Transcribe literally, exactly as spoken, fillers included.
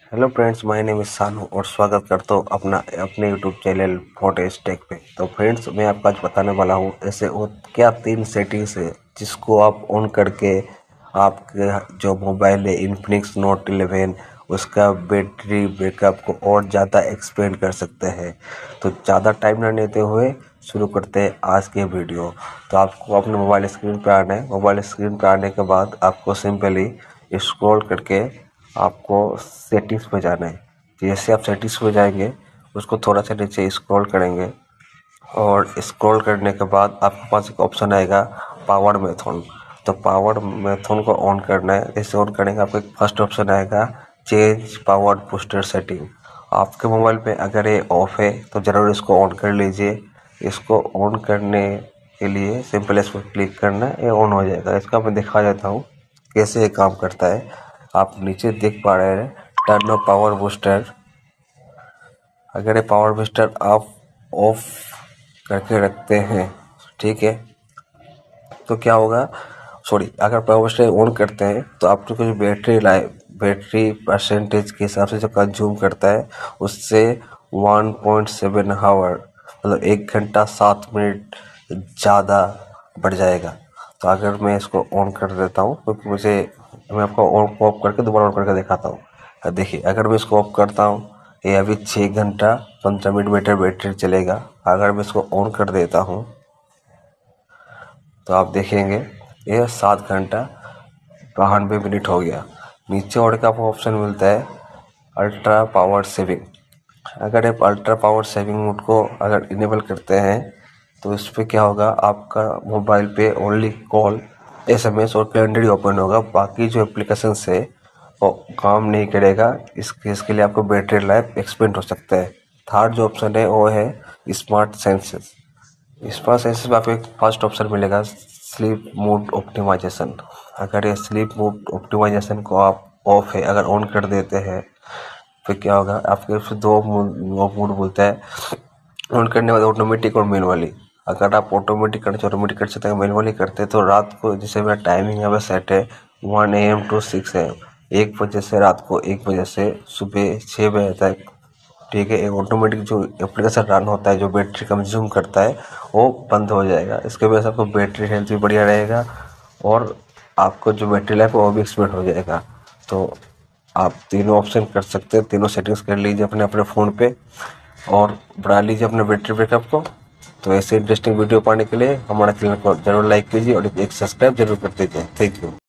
Hello friends, my name is Sanu और स्वागत करता हूँ अपना अपने यूट्यूब चैनल फोटेज टेक पे। तो फ्रेंड्स, मैं आपको आज बताने वाला हूँ ऐसे वो क्या तीन सेटिंग्स है जिसको आप ऑन करके आपके जो मोबाइल है इन्फिनिक्स नोट इलेवन उसका बैटरी बैकअप को और ज़्यादा एक्सपेंड कर सकते हैं। तो ज़्यादा टाइम ना लेते हुए शुरू करते हैं आज के वीडियो। तो आपको अपने मोबाइल स्क्रीन पर आना है। मोबाइल स्क्रीन पर आने के बाद आपको सिंपली स्क्रॉल करके आपको सेटिंग्स पे जाना है। जैसे आप सेटिंग्स पे जाएंगे उसको थोड़ा सा नीचे स्क्रॉल करेंगे और स्क्रॉल करने के बाद आपके पास एक ऑप्शन आएगा पावर मेथड। तो पावर मेथड को ऑन करना है। इसे ऑन करेंगे आपको एक फर्स्ट ऑप्शन आएगा चेंज पावर बूस्टर सेटिंग। आपके मोबाइल पे अगर ये ऑफ है तो ज़रूर इसको ऑन कर लीजिए। इसको ऑन करने के लिए सिंपल इस पर क्लिक करना है, ये ऑन हो जाएगा। इसका मैं दिखा देता हूँ कैसे ये काम करता है। आप नीचे देख पा रहे हैं टर्न ऑफ पावर बूस्टर। अगर ये पावर बूस्टर आप ऑफ करके रखते हैं, ठीक है, तो क्या होगा, सॉरी, अगर पावर बूस्टर ऑन करते हैं तो आपको कुछ बैटरी लाइफ बैटरी परसेंटेज के हिसाब से जो कंज्यूम करता है उससे वन पॉइंट सेवन हावर मतलब एक घंटा सात मिनट ज़्यादा बढ़ जाएगा। तो अगर मैं इसको ऑन कर देता हूँ क्योंकि तो मुझे मैं आपको ऑन ऑफ करके दोबारा ऑन करके दिखाता हूँ। देखिए, अगर मैं इसको ऑफ करता हूँ ये अभी छः घंटा पंद्रह मिनट बैटरी बैटरी चलेगा। अगर मैं इसको ऑन कर देता हूँ तो आप देखेंगे ये सात घंटा बानवे मिनट हो गया। नीचे और का आपको ऑप्शन मिलता है अल्ट्रा पावर सेविंग। अगर आप अल्ट्रा पावर सेविंग मोड को अगर इनेबल करते हैं तो इस पर क्या होगा, आपका मोबाइल पे ओनली कॉल एसएमएस और कैलेंडर ही ओपन होगा, बाकी जो एप्लीकेशन है वो काम नहीं करेगा। इसके इसके लिए आपको बैटरी लाइफ एक्सपेंड हो सकता है। थर्ड जो ऑप्शन है वो है स्मार्ट सेंसेस। स्मार्ट सेंसेस में आपको एक फर्स्ट ऑप्शन मिलेगा स्लीप मोड ऑप्टिमाइजेशन। अगर ये स्लीप मोड ऑप्टिमाइजेशन को आप ऑफ है अगर ऑन कर देते हैं फिर क्या होगा, आपके उससे दो मोड बोलता है ऑन करने वाले ऑटोमेटिक और मैनुअली। अगर आप ऑटोमेटिक करना चाहिए ऑटोमेटिक कर सकते हैं, मैनुअली करते हैं तो रात को जैसे मेरा टाइमिंग यहाँ पे सेट है one A M to six A M, एक बजे से रात को एक बजे से सुबह छः बजे तक, ठीक है। एक ऑटोमेटिक जो एप्लीकेशन रन होता है जो बैटरी कंज्यूम करता है वो बंद हो जाएगा। इसके वजह से आपको बैटरी हेल्थ भी बढ़िया रहेगा और आपको जो बैटरी लाइफ है वो भी एक्सपेंड हो जाएगा। तो आप तीनों ऑप्शन कर सकते हैं, तीनों सेटिंग्स कर लीजिए अपने अपने फ़ोन पे और बढ़ा लीजिए अपने बैटरी बैकअप को। तो ऐसे इंटरेस्टिंग वीडियो पाने के लिए हमारा चैनल को जरूर लाइक कीजिए और एक सब्सक्राइब जरूर कर दीजिए। Thank you.